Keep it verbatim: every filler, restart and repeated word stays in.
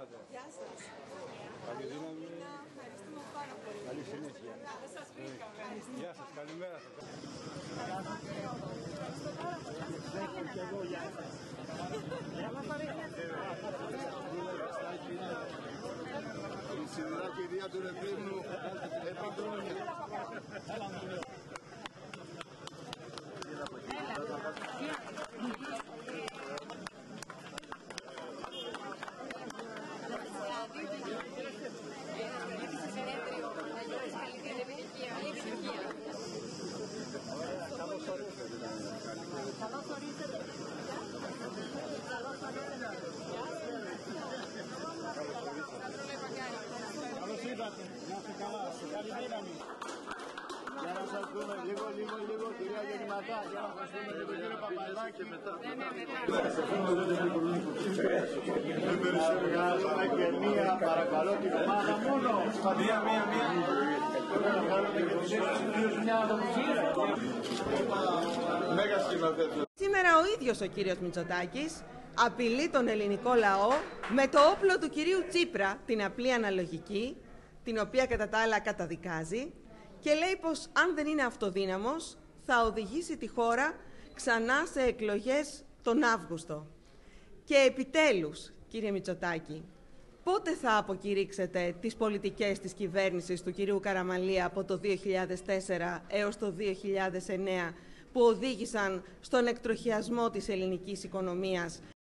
κάνετε? Γεια σας. Καλή δύναμη. Ευχαριστούμε πάρα πολύ. Καλή συνέχεια. Δεν σας βρήκαμε. Γεια σας, καλημέρα σας. Και εγώ, γεια σας. Η σιδηρά κυρία του Ρεπρίμνου επικρόνια. Καλώς ορίσατε. Καλώς ήρθατε. Να είστε καλά. Καλή δύναμη. Για να σας δούμε λίγο, λίγο, λίγο, κυρία Γεννηματά, για να σας δούμε λίγο, κύριε Παπαδάκη. Και μετά. Δεν περισσεύουμε και μία, παρακαλώ, την ομάδα μόνο. Μία, μία, μία. Μέγα σκηνοθέτης. Σήμερα ο ίδιος ο κύριος Μητσοτάκης απειλεί τον ελληνικό λαό με το όπλο του κυρίου Τσίπρα, την απλή αναλογική, την οποία κατά τα άλλα καταδικάζει, και λέει πως αν δεν είναι αυτοδύναμος θα οδηγήσει τη χώρα ξανά σε εκλογές τον Αύγουστο. Και επιτέλους, κύριε Μητσοτάκη, πότε θα αποκηρύξετε τις πολιτικές της κυβέρνησης του κυρίου Καραμανλή από το δύο χιλιάδες τέσσερα έως το δύο χιλιάδες εννέα που οδήγησαν στον εκτροχιασμό της ελληνικής οικονομίας